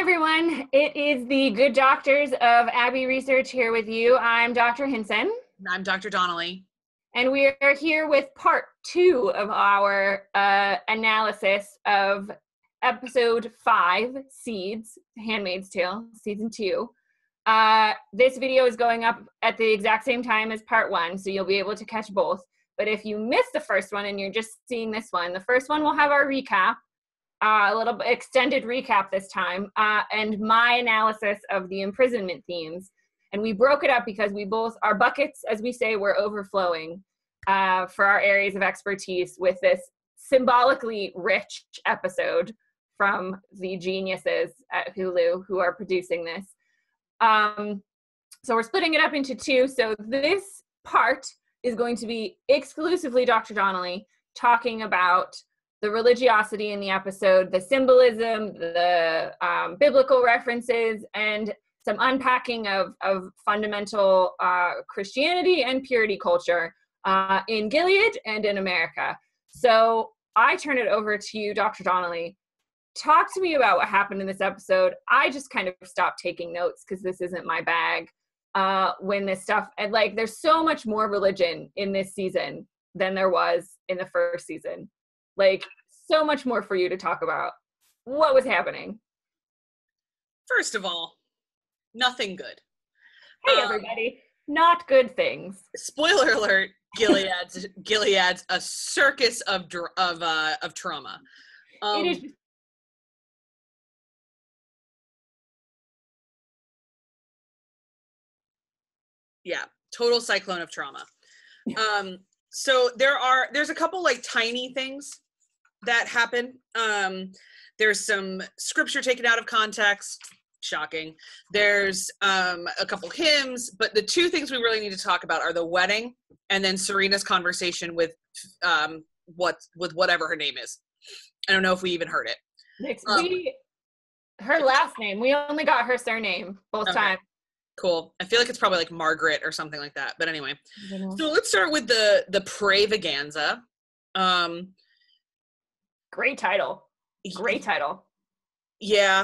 everyone. It is the Good Doctors of Abbey Research here with you. I'm Dr. Hinson. And I'm Dr. Donnelly. And we are here with part 2 of our analysis of episode 5, Seeds, Handmaid's Tale, season 2. This video is going up at the exact same time as part 1, so you'll be able to catch both. But if you missed the first one and you're just seeing this one, the first one will have our recap. A little extended recap this time, and my analysis of the imprisonment themes. And we broke it up because our buckets, as we say, were overflowing for our areas of expertise with this symbolically rich episode from the geniuses at Hulu who are producing this. So we're splitting it up into 2. So this part is going to be exclusively Dr. Donnelly talking about the religiosity in the episode, the symbolism, the biblical references, and some unpacking of fundamental Christianity and purity culture in Gilead and in America. So I turn it over to you, Dr. Donnelly. Talk to me about what happened in this episode. I just kind of stopped taking notes because this isn't my bag when this stuff, and there's so much more religion in this season than there was in the first season. So much more for you to talk about. What was happening? First of all, nothing good. Hey, everybody. Not good things. Spoiler alert, Gilead's a circus of trauma. It is. Yeah, total cyclone of trauma. So there's a couple tiny things that happen. There's some scripture taken out of context. Shocking. There's a couple hymns, but the 2 things we really need to talk about are the wedding and then Serena's conversation with whatever her name is. I don't know if we even heard it. Her last name. We only got her surname both times. Cool. I feel like it's probably Margaret or something like that. But anyway, so let's start with the Prayvaganza. Great title. Great title. Yeah.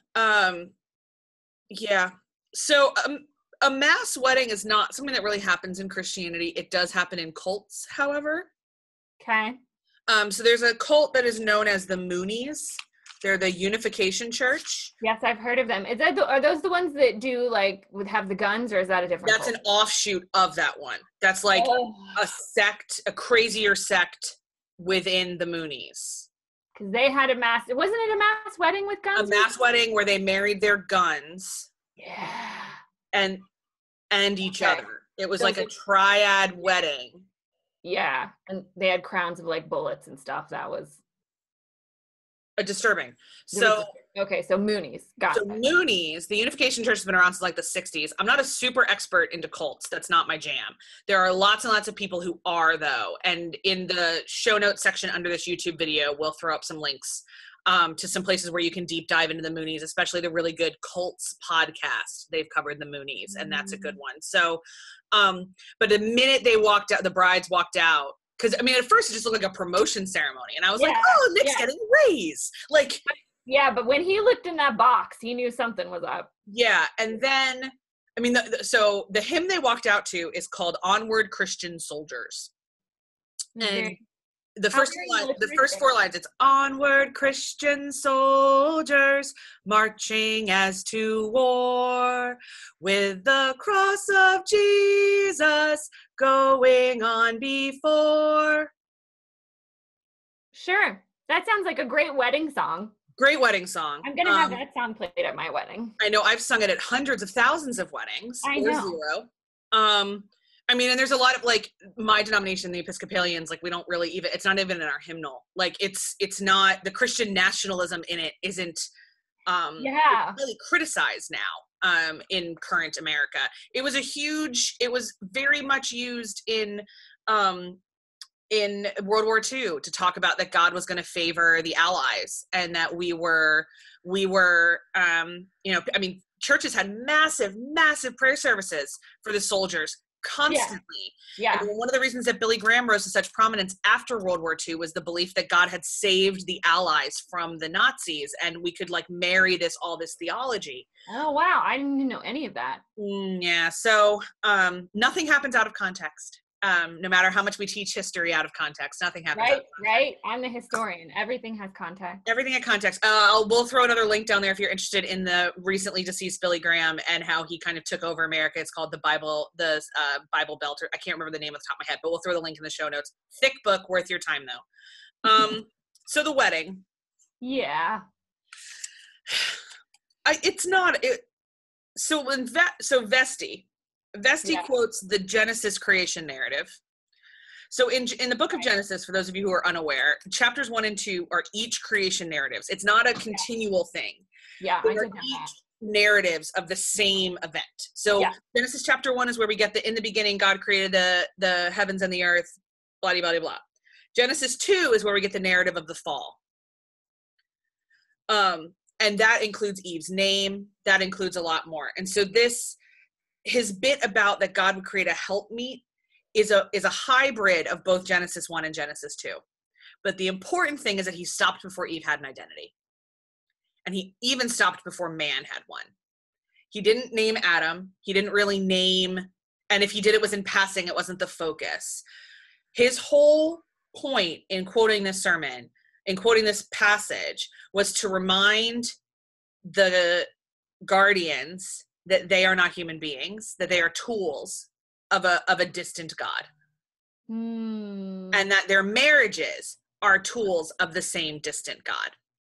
Yeah. So a mass wedding is not something that really happens in Christianity. It does happen in cults, however. Okay. So there's a cult that is known as the Moonies. They're the Unification Church. Yes, I've heard of them. Are those the ones that do would have the guns, or is that a different That's cult? an offshoot of that one. That's a sect, a crazier sect within the Moonies. Because they had wasn't it a mass wedding with guns? A mass wedding where they married their guns. Yeah. And each other. It was a triad wedding. Yeah. And they had crowns of bullets and stuff. That was disturbing. So Moonies. Got it. Moonies, the Unification Church has been around since the 60s. I'm not a super expert into cults. That's not my jam. There are lots and lots of people who are, though. And in the show notes section under this YouTube video, we'll throw up some links to some places where you can deep dive into the Moonies, especially the really good Cults podcast. They've covered the Moonies, and that's a good one. So, but the minute they walked out, the brides walked out, because, at first it just looked like a promotion ceremony. And I was Nick's getting a raise. Yeah, but when he looked in that box, he knew something was up. Yeah, and then, so the hymn they walked out to is called Onward Christian Soldiers. Mm-hmm. And the first 4 lines, it's Onward Christian soldiers, marching as to war, with the cross of Jesus going on before. Sure. That sounds like a great wedding song. Great wedding song. I'm going to have that song played at my wedding. I know. I've sung it at hundreds of thousands of weddings. I know. Zero. And there's a lot of my denomination, the Episcopalians, we don't really even, it's not even in our hymnal. It's not, the Christian nationalism in it isn't really criticized now in current America. It was very much used in World War II to talk about that God was going to favor the Allies, and that we were churches had massive prayer services for the soldiers constantly. Yeah. And one of the reasons that Billy Graham rose to such prominence after World War II was the belief that God had saved the Allies from the Nazis, and we could like marry all this theology. Oh, wow. I didn't even know any of that. Yeah. So nothing happens out of context. No matter how much we teach history out of context, nothing happens. Right. I'm the historian. Everything has context. Everything in context. We'll throw another link down there if you're interested in the recently deceased Billy Graham and how he kind of took over America. It's called the Bible Belt. I can't remember the name off the top of my head, but we'll throw the link in the show notes. Thick book, worth your time though. So the wedding. Yeah. So Vesti quotes the Genesis creation narrative. So in the book of Genesis, for those of you who are unaware, chapters 1 and 2 are each creation narratives. It's not a continual thing. Yeah, I did each narratives of the same event. So Genesis chapter 1 is where we get in the beginning, God created the heavens and the earth, blah, blah, blah, blah. Genesis 2 is where we get the narrative of the fall. And that includes Eve's name. That includes a lot more. And so his bit about that God would create a helpmeet is a hybrid of both Genesis 1 and Genesis 2. But the important thing is that he stopped before Eve had an identity. And he even stopped before man had one. He didn't name Adam. He didn't really name, and if he did, it was in passing. It wasn't the focus. His whole point in quoting this sermon, in quoting this passage, was to remind the guardians that they are not human beings, that they are tools of a distant God. And that their marriages are tools of the same distant God.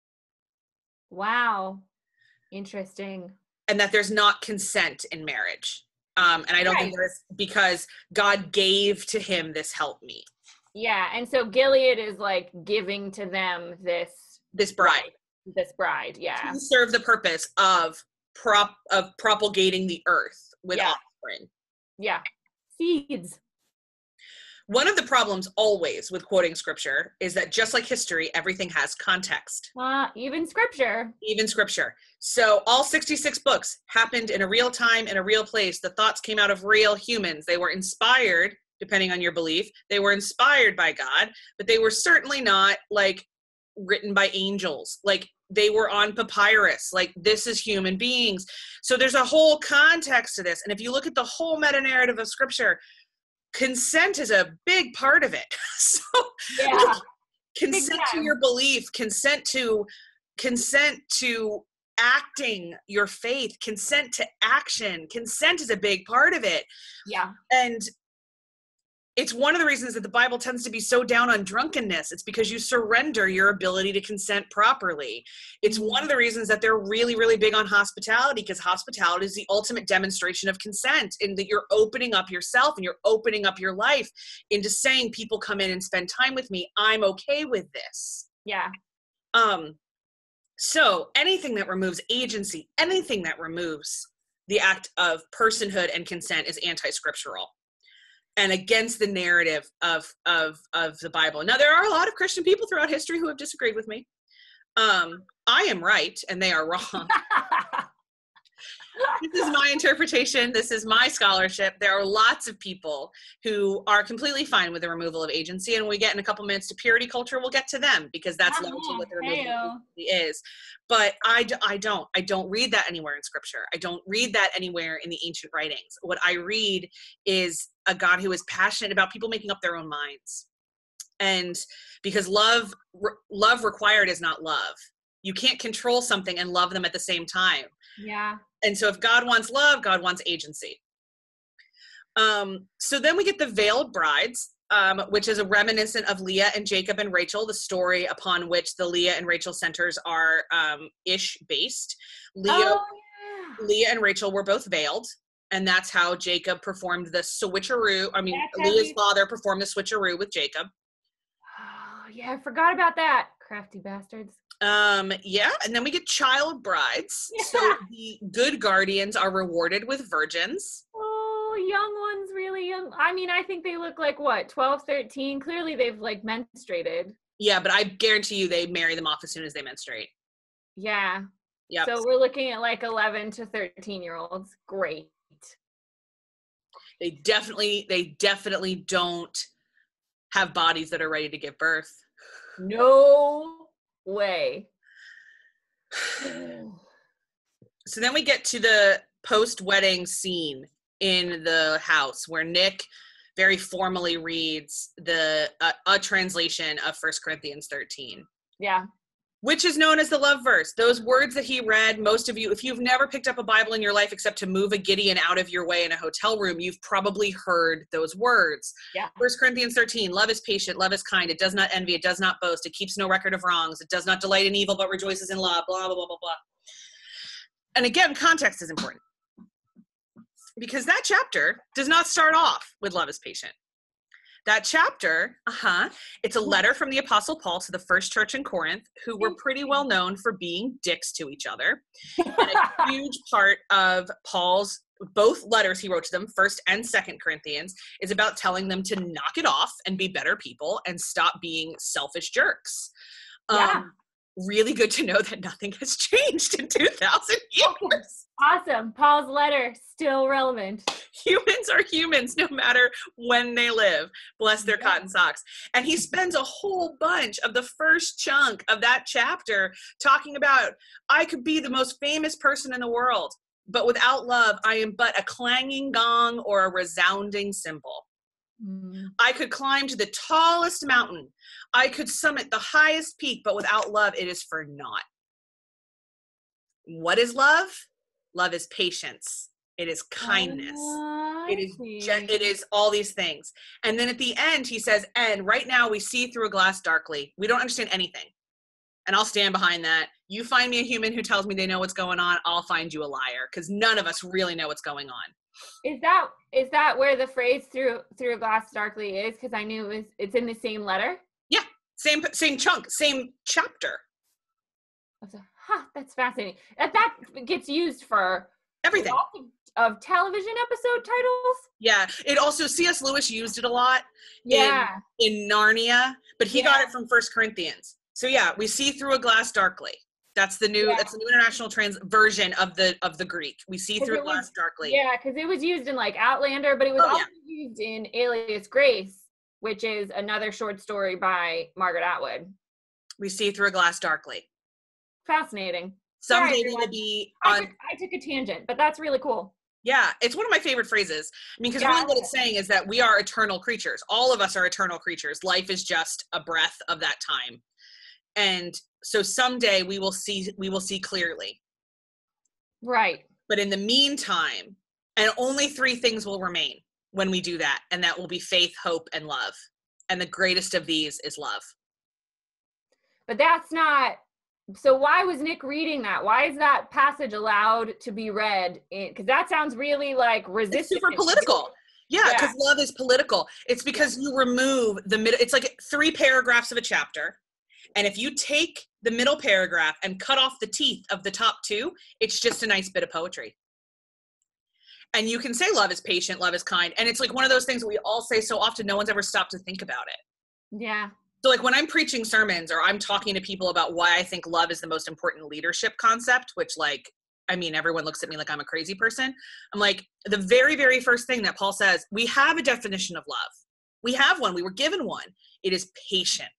Wow. Interesting. And that there's not consent in marriage. And I don't think there's, because God gave to him this helpmeet. Yeah. And so Gilead is like giving to them this bride. This bride. Yeah. To serve the purpose of propagating the earth with offspring. Yeah. Seeds. One of the problems always with quoting scripture is that just like history, everything has context. Even scripture. So all 66 books happened in a real time, in a real place. The thoughts came out of real humans. They were inspired, depending on your belief. They were inspired by God, but they were certainly not like written by angels. Like they were on papyrus. Like this is human beings. So there's a whole context to this. And if you look at the whole meta narrative of scripture, consent is a big part of it. So like, consent to your belief, consent to acting your faith, consent to action. Consent is a big part of it. Yeah. And it's one of the reasons that the Bible tends to be so down on drunkenness. It's because you surrender your ability to consent properly. It's one of the reasons that they're really, really big on hospitality, because hospitality is the ultimate demonstration of consent, in that you're opening up yourself and you're opening up your life into saying, people come in and spend time with me. I'm okay with this. Yeah. So anything that removes agency, anything that removes the act of personhood and consent is anti-scriptural and against the narrative of the Bible. Now, there are a lot of Christian people throughout history who have disagreed with me. I am right and they are wrong. This is my interpretation. This is my scholarship. There are lots of people who are completely fine with the removal of agency. And when we get in a couple minutes to purity culture, we'll get to them, because that's largely what the removal of agency is. But I don't read that anywhere in scripture. I don't read that anywhere in the ancient writings. What I read is a God who is passionate about people making up their own minds. And because love required is not love. You can't control something and love them at the same time. Yeah. And so if God wants love, God wants agency. So then we get the veiled brides, which is a reminiscent of Leah and Jacob and Rachel, the story upon which the Leah and Rachel centers are ish based. Leah and Rachel were both veiled, and that's how Jacob performed the switcheroo. I mean, Leah's father performed the switcheroo with Jacob. Oh, yeah, I forgot about that. Crafty bastards. Yeah, and then we get child brides. Yeah. So the good guardians are rewarded with virgins. Oh, young ones, really young. I mean, I think they look like, what, 12, 13? Clearly they've, like, menstruated. Yeah, but I guarantee you they marry them off as soon as they menstruate. Yeah. Yep. So we're looking at, like, 11 to 13-year-olds. Great. They definitely don't have bodies that are ready to give birth. No way. So then we get to the post-wedding scene in the house where Nick very formally reads a translation of 1 Corinthians 13. Yeah. Which is known as the love verse. Those words that he read, most of you, if you've never picked up a Bible in your life except to move a Gideon out of your way in a hotel room, you've probably heard those words. Yeah. 1 Corinthians 13, love is patient, love is kind, it does not envy, it does not boast, it keeps no record of wrongs, it does not delight in evil but rejoices in love, blah, blah, blah, blah, blah. And again, context is important. Because that chapter does not start off with love is patient. That chapter, it's a letter from the Apostle Paul to the first church in Corinth, who were pretty well known for being dicks to each other. And a huge part of Paul's, both letters he wrote to them, 1st and 2nd Corinthians, is about telling them to knock it off and be better people and stop being selfish jerks. Yeah. Really good to know that nothing has changed in 2,000 years. Awesome. Paul's letter, still relevant. Humans are humans no matter when they live. Bless their cotton socks. And he spends a whole bunch of the first chunk of that chapter talking about, I could be the most famous person in the world, but without love, I am but a clanging gong or a resounding cymbal. I could climb to the tallest mountain. I could summit the highest peak, but without love, it is for naught. What is love? Love is patience. It is kindness. It is all these things. And then at the end, he says, and right now we see through a glass darkly. We don't understand anything. And I'll stand behind that. You find me a human who tells me they know what's going on, I'll find you a liar, because none of us really know what's going on. Is that where the phrase through a glass darkly is? Because I knew it's in the same letter. Yeah, same chunk, same chapter. That's fascinating. That gets used for everything of television episode titles. Yeah, it also, C.S. Lewis used it a lot. In Narnia, but he got it from 1 Corinthians. So yeah, we see through a glass darkly. That's the new international version of the Greek. We see through a glass darkly. Yeah, because it was used in like Outlander, but it was also used in Alias Grace, which is another short story by Margaret Atwood. We see through a glass darkly. Fascinating. Someday we will be on. I took a tangent, but that's really cool. Yeah, it's one of my favorite phrases. I mean, because really what it's saying is that we are eternal creatures. All of us are eternal creatures. Life is just a breath of that time. And so someday we will see clearly. Right. But in the meantime, and only 3 things will remain when we do that, and that will be faith, hope, and love. And the greatest of these is love. But that's not, so why was Nick reading that? Why is that passage allowed to be read? Because that sounds really like resistant. It's super political. Yeah, because love is political. It's because you remove the middle, it's like 3 paragraphs of a chapter. And if you take the middle paragraph and cut off the teeth of the top 2, it's just a nice bit of poetry. And you can say love is patient, love is kind. And it's like one of those things that we all say so often, no one's ever stopped to think about it. Yeah. So like when I'm preaching sermons or I'm talking to people about why I think love is the most important leadership concept, which like, I mean, everyone looks at me like I'm a crazy person. I'm like, the very, very first thing that Paul says, we have a definition of love. We have one. We were given one. It is patient.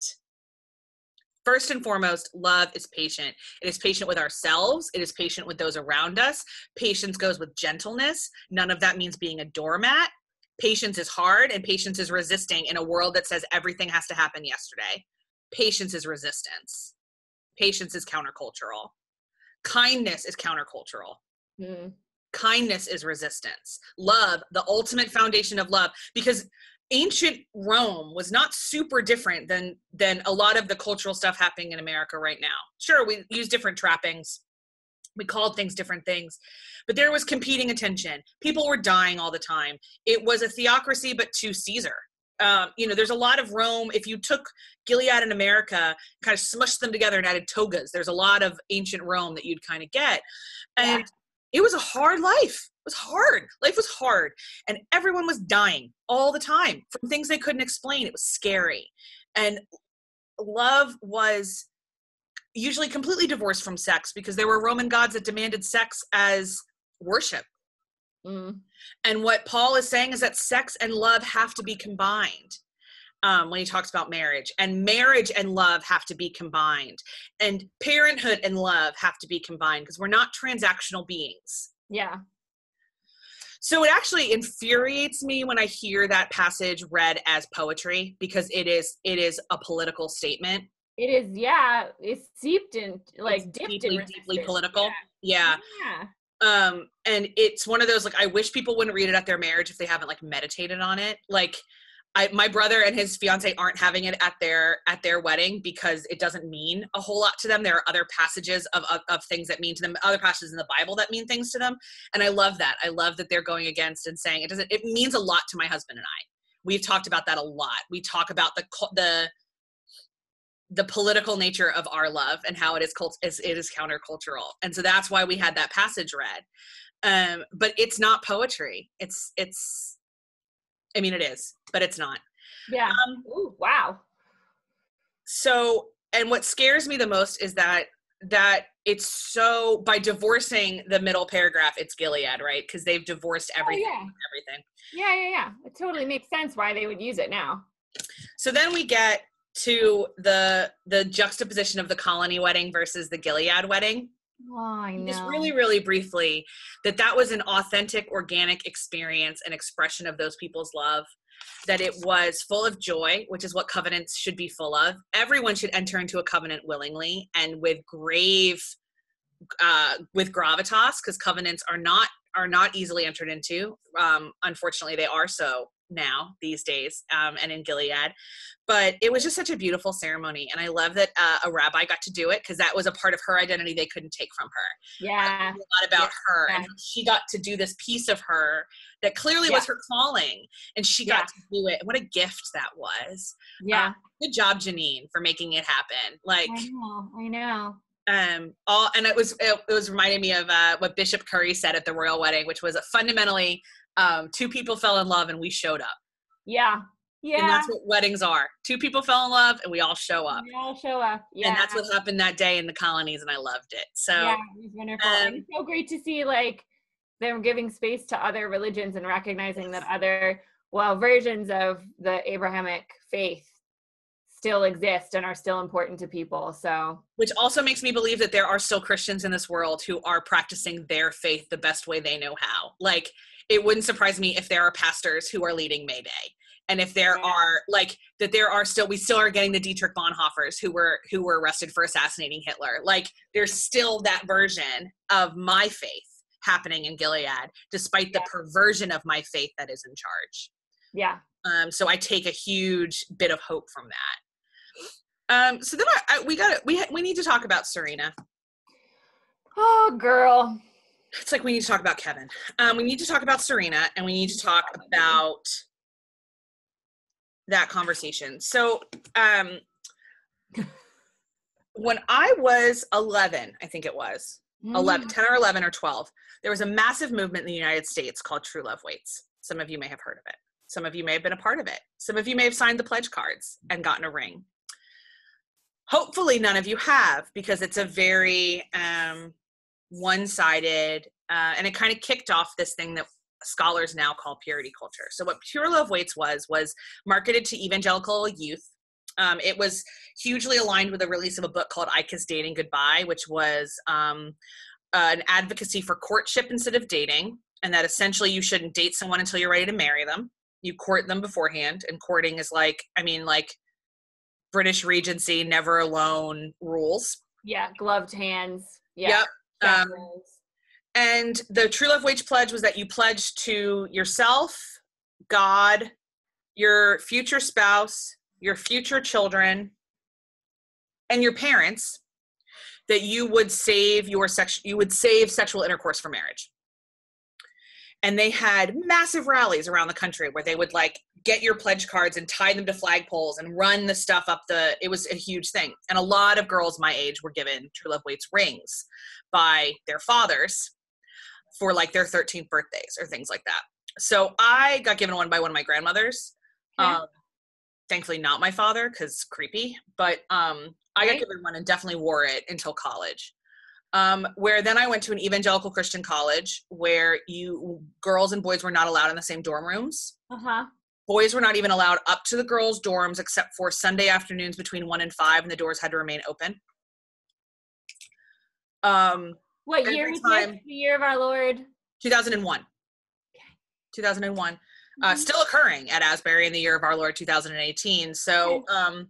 First and foremost, love is patient. It is patient with ourselves. It is patient with those around us. Patience goes with gentleness. None of that means being a doormat. Patience is hard, and patience is resisting in a world that says everything has to happen yesterday. Patience is resistance. Patience is countercultural. Kindness is countercultural. Kindness is resistance. Love, the ultimate foundation of love, because ancient Rome was not super different than a lot of the cultural stuff happening in America right now. Sure, we use different trappings. We called things different things, but there was competing attention. People were dying all the time. It was a theocracy, but to Caesar. There's a lot of Rome. If you took Gilead and America, kind of smushed them together and added togas, there's a lot of ancient Rome that you'd kind of get. And it was a hard life. It was hard. Life was hard. And everyone was dying all the time from things they couldn't explain. It was scary. And love was usually completely divorced from sex because there were Roman gods that demanded sex as worship. And what Paul is saying is that sex and love have to be combined. When he talks about marriage and love have to be combined, and parenthood and love have to be combined, because we're not transactional beings. Yeah. So it actually infuriates me when I hear that passage read as poetry, because it is a political statement. It is, yeah. It's steeped in, like, it's dipped deeply, in deeply political. Yeah. Yeah. And it's one of those, like, I wish people wouldn't read it at their marriage if they haven't, like, meditated on it. Like, my brother and his fiance aren't having it at their wedding because it doesn't mean a whole lot to them. There are other passages of things that mean to them, other passages in the Bible that mean things to them. And I love that. I love that they're going against and saying it means a lot to my husband and I. We've talked about that a lot. We talk about the political nature of our love and how it is countercultural. And so that's why we had that passage read. But it's not poetry. It's I mean, it is, but it's not. Yeah. Ooh, wow. So, and what scares me the most is that it's so, by divorcing the middle paragraph, it's Gilead, right? Because they've divorced everything. Oh, yeah. Everything. Yeah. It totally makes sense why they would use it now. So then we get to the juxtaposition of the colony wedding versus the Gilead wedding. Oh, I know. Just really, really briefly, that was an authentic, organic experience and expression of those people's love, that it was full of joy, which is what covenants should be full of. Everyone should enter into a covenant willingly and with gravitas, because covenants are not easily entered into. Unfortunately, they are so now these days, and in Gilead. But it was just such a beautiful ceremony, and I love that a rabbi got to do it, because that was a part of her identity they couldn't take from her. Yeah. A lot about her, and she got to do this piece of her that clearly was her calling, and she got to do it. What a gift that was. Yeah. Good job, Janine, for making it happen. Like, I know. And it was reminding me of what Bishop Curry said at the royal wedding, which was fundamentally, two people fell in love and we showed up. Yeah. And that's what weddings are. Two people fell in love and we all show up. Yeah. And that's what happened that day in the colonies, and I loved it. So yeah, it was wonderful. And it's so great to see, like, them giving space to other religions and recognizing that other, versions of the Abrahamic faith still exist and are still important to people. So, which also makes me believe that there are still Christians in this world who are practicing their faith the best way they know how. Like, it wouldn't surprise me if there are pastors who are leading May Day. And if there are, like, that there are still, we still are getting the Dietrich Bonhoeffers who were arrested for assassinating Hitler. Like, there's still that version of my faith happening in Gilead, despite the perversion of my faith that is in charge. Yeah. So I take a huge bit of hope from that. So then we need to talk about Serena. Oh, girl. It's like we need to talk about Kevin. We need to talk about Serena, and we need to talk about that conversation. So when I was 11, I think it was 10 or 11 or 12, there was a massive movement in the United States called True Love Waits. Some of you may have heard of it. Some of you may have been a part of it. Some of you may have signed the pledge cards and gotten a ring. Hopefully none of you have, because it's a very one-sided, and it kind of kicked off this thing that scholars now call purity culture. So what Pure Love Waits was marketed to evangelical youth. It was hugely aligned with the release of a book called I Kiss Dating Goodbye, which was an advocacy for courtship instead of dating, and that essentially you shouldn't date someone until you're ready to marry them. You court them beforehand, and courting is like British Regency, never alone rules. Yeah, gloved hands. Yeah. Yep. And the True Love Waits pledge was that you pledge to yourself, God, your future spouse, your future children, and your parents, that you would save sexual intercourse for marriage. And they had massive rallies around the country where they would, like, get your pledge cards and tie them to flagpoles and run the stuff up it was a huge thing. And a lot of girls my age were given True Love Waits rings by their fathers for, like, their 13th birthdays or things like that. So I got given one by one of my grandmothers. Thankfully not my father, because creepy, but I got given one and definitely wore it until college. Where then I went to an evangelical Christian college where girls and boys were not allowed in the same dorm rooms. Uh-huh. Boys were not even allowed up to the girls' dorms except for Sunday afternoons between 1 and 5, and the doors had to remain open. What year was this? The year of our Lord? 2001. Okay. 2001. Mm-hmm. Still occurring at Asbury in the year of our Lord 2018. So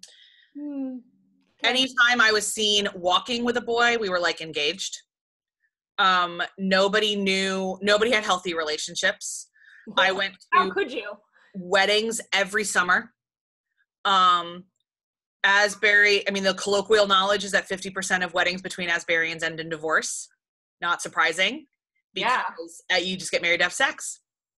anytime I was seen walking with a boy, we were like engaged. Nobody had healthy relationships. Well, I went to how could you? Weddings every summer. Asbury, I mean, the colloquial knowledge is that 50% of weddings between Asburyans end in divorce. Not surprising, because you just get married to have sex.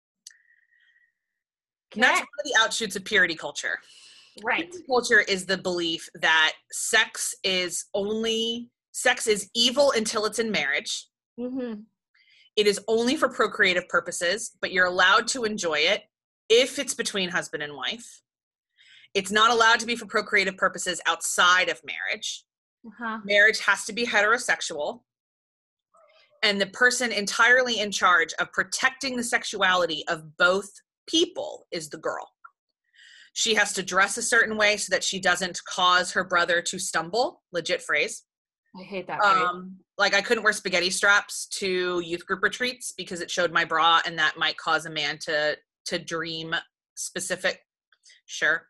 Okay. And that's one of the outshoots of purity culture. Right. Purity culture is the belief that sex is evil until it's in marriage. Mm-hmm. It is only for procreative purposes, but you're allowed to enjoy it if it's between husband and wife. It's not allowed to be for procreative purposes outside of marriage. Uh-huh. Marriage has to be heterosexual. And the person entirely in charge of protecting the sexuality of both people is the girl. She has to dress a certain way so that she doesn't cause her brother to stumble. Legit phrase. I hate that phrase. Like I couldn't wear spaghetti straps to youth group retreats because it showed my bra, and that might cause a man to dream specific. Sure.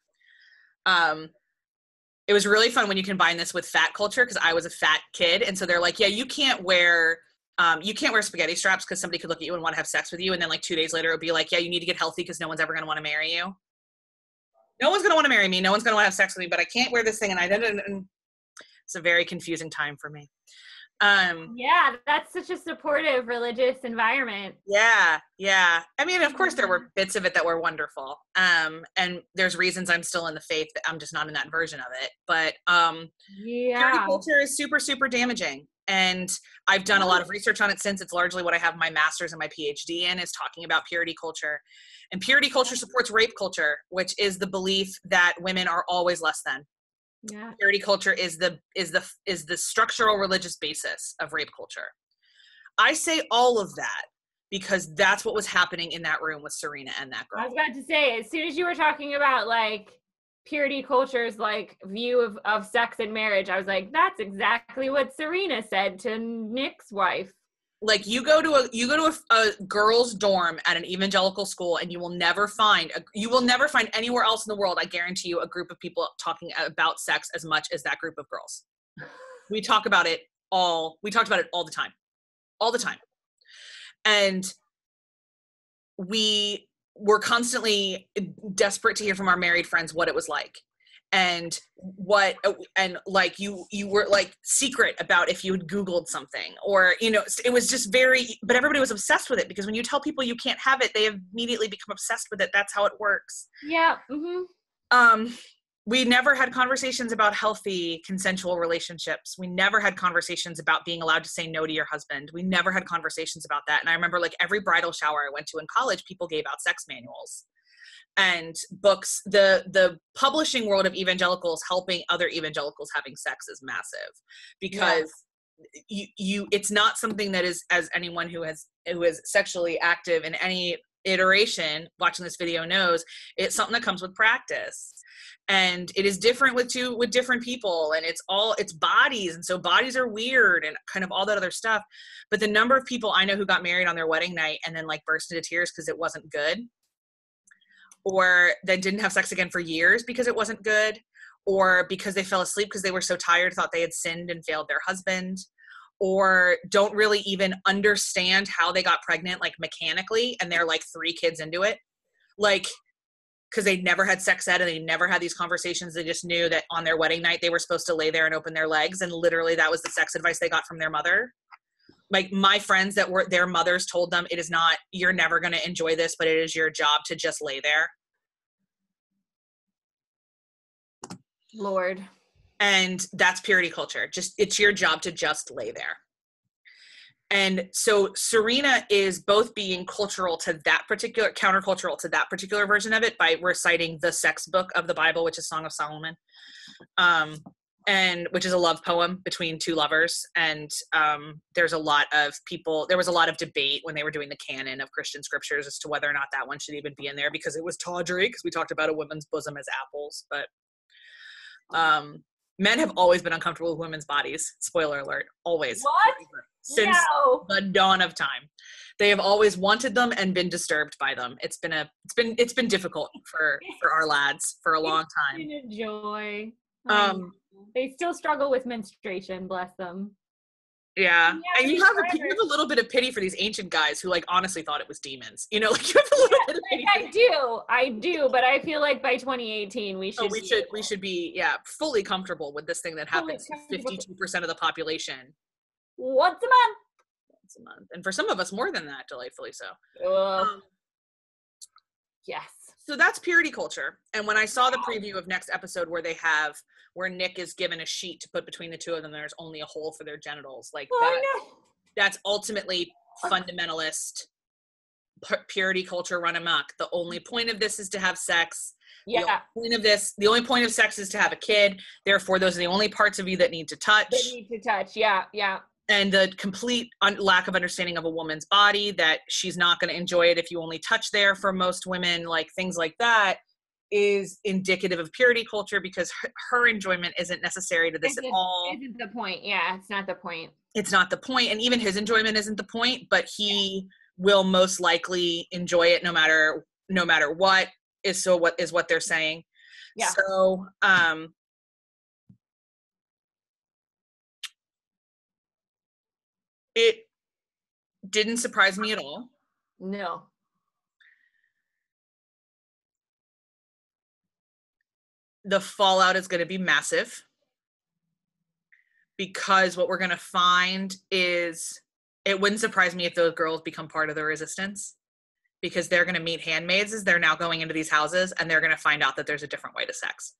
It was really fun when you combine this with fat culture, because I was a fat kid, and so they're like, yeah, you can't wear spaghetti straps because somebody could look at you and want to have sex with you, and then like 2 days later it would be like, yeah, you need to get healthy because no one's ever going to want to marry you. No one's going to want to marry me. No one's going to want to have sex with me, but I can't wear this thing, and I didn't. It's a very confusing time for me. Yeah, that's such a supportive religious environment. Yeah. I mean, of course there were bits of it that were wonderful. And there's reasons I'm still in the faith, that I'm just not in that version of it. But purity culture is super, super damaging. And I've done a lot of research on it since. It's largely what I have my master's and my PhD in, is talking about purity culture. And purity culture supports rape culture, which is the belief that women are always less than. Yeah. Purity culture is the structural religious basis of rape culture. I say all of that because that's what was happening in that room with Serena and that girl. I was about to say, as soon as you were talking about like purity culture's like view of sex and marriage, I was like, that's exactly what Serena said to Nick's wife. Like you go to a girls' dorm at an evangelical school, and you will never find anywhere else in the world, I guarantee you, a group of people talking about sex as much as that group of girls. We talked about it all the time. And we were constantly desperate to hear from our married friends what it was like. And like you were like secret about if you had Googled something, or, you know, it was just but everybody was obsessed with it, because when you tell people you can't have it, they immediately become obsessed with it. That's how it works. Yeah. Mm-hmm. We never had conversations about healthy consensual relationships. We never had conversations about being allowed to say no to your husband. We never had conversations about that. And I remember like every bridal shower I went to in college, people gave out sex manuals and books. The publishing world of evangelicals helping other evangelicals having sex is massive, because it's not something that is, as anyone who is sexually active in any iteration watching this video knows, it's something that comes with practice, and it is different with different people, and it's bodies, and so bodies are weird and kind of all that other stuff. But the number of people I know who got married on their wedding night and then like burst into tears because it wasn't good, or that didn't have sex again for years because it wasn't good, or because they fell asleep because they were so tired, thought they had sinned and failed their husband, or don't really even understand how they got pregnant, like mechanically, and they're like 3 kids into it. Like, because they never had sex ed and they never had these conversations. They just knew that on their wedding night, they were supposed to lay there and open their legs. And literally that was the sex advice they got from their mother. Like my friends that were, their mothers told them, it is not, you're never going to enjoy this, but it is your job to just lay there. Lord. And that's purity culture. It's your job to just lay there. And so Serena is both being countercultural to that particular version of it by reciting the sex book of the Bible, which is Song of Solomon. and which is a love poem between two lovers. And there was a lot of debate when they were doing the canon of Christian scriptures as to whether or not that one should even be in there, because it was tawdry, because we talked about a woman's bosom as apples. But men have always been uncomfortable with women's bodies. Spoiler alert. Always. What? Since the dawn of time. They have always wanted them and been disturbed by them. It's been difficult for our lads for a long time. It's been a joy. They still struggle with menstruation, bless them. Yeah. And you have a little bit of pity for these ancient guys who like honestly thought it was demons. You know, like you have a little bit of pity. I do, but I feel like by 2018 we should be fully comfortable with this thing that happens to 52% of the population. Once a month. And for some of us more than that, delightfully so. Yes. So that's purity culture. And when I saw the preview of next episode where Nick is given a sheet to put between the two of them, there's only a hole for their genitals. Like that's ultimately fundamentalist purity culture run amok. The only point of this is to have sex. Yeah. The only point of sex is to have a kid. Therefore, those are the only parts of you that need to touch. Yeah. Yeah. And the complete lack of understanding of a woman's body, that she's not going to enjoy it if you only touch there for most women, like things like that, is indicative of purity culture, because her enjoyment isn't necessary to this at all. Isn't the point. Yeah, it's not the point. It's not the point. And even his enjoyment isn't the point, but he will most likely enjoy it no matter what what they're saying. Yeah. So, it didn't surprise me at all. No. The fallout is going to be massive, because what we're going to find is, it wouldn't surprise me if those girls become part of the resistance, because they're going to meet handmaids as they're now going into these houses, and they're going to find out that there's a different way to sex.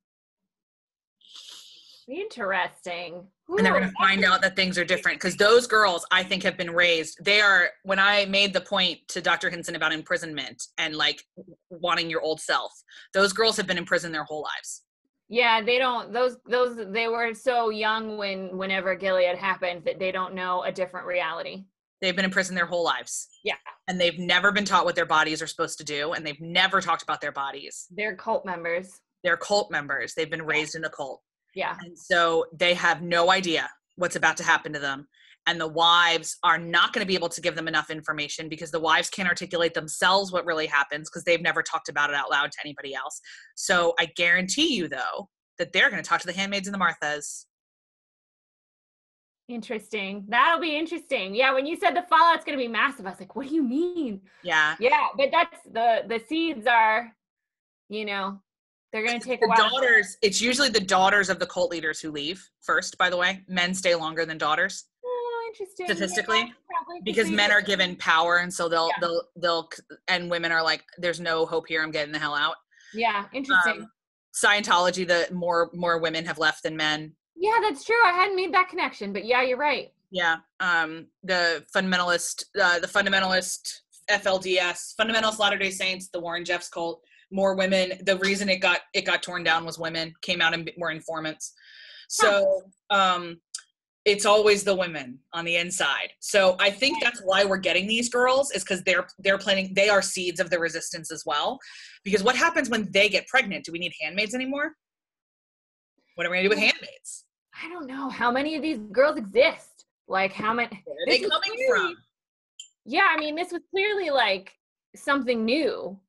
Interesting. And they're going to find out that things are different, because those girls, I think, have been raised. When I made the point to Dr. Hinson about imprisonment and like wanting your old self, those girls have been in prison their whole lives. Yeah, they were so young whenever Gilead happened that they don't know a different reality. They've been in prison their whole lives. Yeah. And they've never been taught what their bodies are supposed to do, and they've never talked about their bodies. They're cult members. They've been raised in a cult. Yeah. And so they have no idea what's about to happen to them. And the wives are not going to be able to give them enough information, because the wives can't articulate themselves what really happens, because they've never talked about it out loud to anybody else. So I guarantee you, though, that they're going to talk to the handmaids and the Marthas. Interesting. That'll be interesting. Yeah, when you said the fallout's going to be massive, I was like, what do you mean? Yeah. Yeah, but that's the seeds are, they're going to take a while. It's usually the daughters of the cult leaders who leave first, by the way. Men stay longer than daughters. Oh, interesting. Statistically. Yeah, because men are given power, and so they'll and women are like, there's no hope here, I'm getting the hell out. Yeah, interesting. Scientology, the more women have left than men. Yeah, that's true. I hadn't made that connection, but yeah, you're right. Yeah. The fundamentalist FLDS, Fundamentalist Latter-day Saints, the Warren Jeffs cult, more women. The reason it got torn down was women came out and were informants. So it's always the women on the inside. So I think that's why we're getting these girls, is because they're planning. They are seeds of the resistance as well. Because what happens when they get pregnant? Do we need handmaids anymore? What are we gonna do with handmaids? I don't know. How many of these girls exist? Like, how many? Where are they coming from? Yeah, I mean, this was clearly like something new.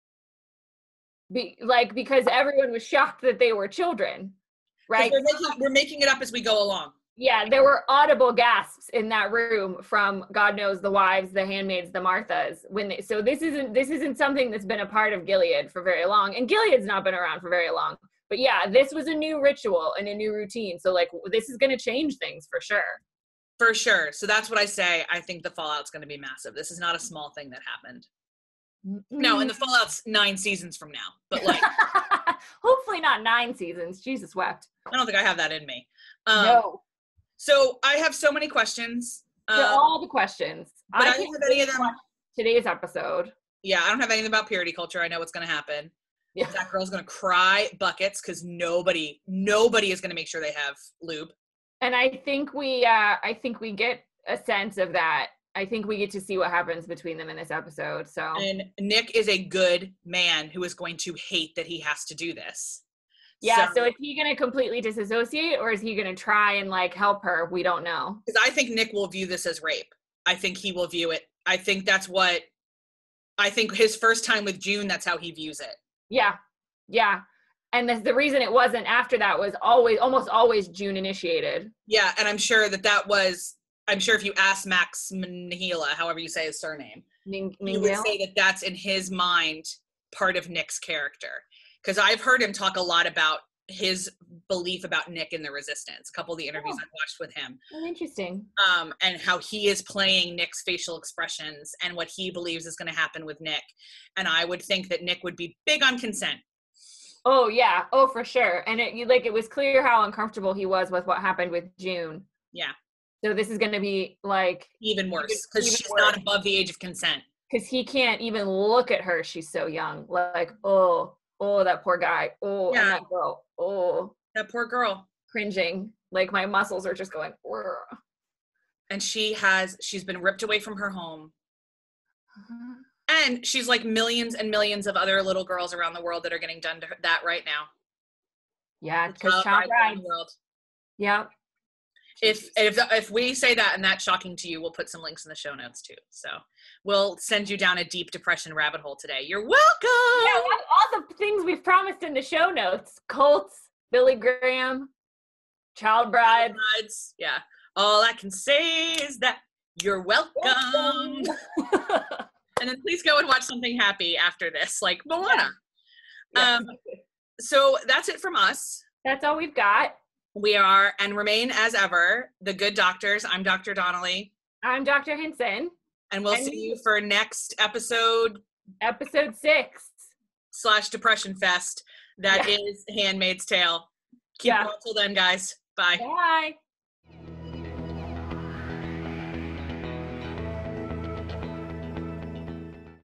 Because everyone was shocked that they were children, right? We're making it up as we go along. Yeah, there were audible gasps in that room from God knows the wives, the handmaids, the Marthas. So this isn't something that's been a part of Gilead for very long, and Gilead's not been around for very long. But yeah, this was a new ritual and a new routine. So like, this is going to change things for sure. For sure. So that's what I say. I think the fallout's going to be massive. This is not a small thing that happened. No, and the fallout's 9 seasons from now. But like, hopefully not 9 seasons. Jesus wept. I don't think I have that in me. No. So I have so many questions. All the questions. But I don't have any of them. Today's episode. Yeah, I don't have anything about purity culture. I know what's going to happen. Yeah. That girl's gonna cry buckets because nobody is gonna make sure they have lube. And I think we get a sense of that. I think we get to see what happens between them in this episode. So, and Nick is a good man who is going to hate that he has to do this. Yeah, so is he going to completely disassociate, or is he going to try and like help her? We don't know. Because I think Nick will view this as rape. I think he will view it. I think his first time with June, that's how he views it. Yeah. And the reason it wasn't after that was almost always June initiated. Yeah, and I'm sure if you ask Max Minghella, however you say his surname, he would say that that's in his mind part of Nick's character. Because I've heard him talk a lot about his belief about Nick in the Resistance, a couple of the interviews I've watched with him. Oh, interesting. And how he is playing Nick's facial expressions and what he believes is going to happen with Nick. And I would think that Nick would be big on consent. Oh, yeah. Oh, for sure. And it was clear how uncomfortable he was with what happened with June. Yeah. So this is going to be like... even worse, because she's not above the age of consent. Because he can't even look at her. She's so young. Like, oh, that poor guy. Oh, yeah. And that girl. Oh. That poor girl. Cringing. Like, my muscles are just going, "Urgh." And she's been ripped away from her home. And she's like millions and millions of other little girls around the world that are getting done to that right now. Yeah, because child bride. Yeah. If we say that and that's shocking to you, we'll put some links in the show notes too. So we'll send you down a deep depression rabbit hole today. You're welcome. Yeah, all the things we've promised in the show notes: cults, Billy Graham, child brides. Yeah. All I can say is that you're welcome. And then please go and watch something happy after this, like Moana. Yeah. So that's it from us. That's all we've got. We are and remain as ever the good doctors. I'm Dr. Donnelly. I'm Dr. Hinson. And we'll see you for next episode. Episode 6/Depression Fest. That is Handmaid's Tale. Keep going till then, guys. Bye. Bye.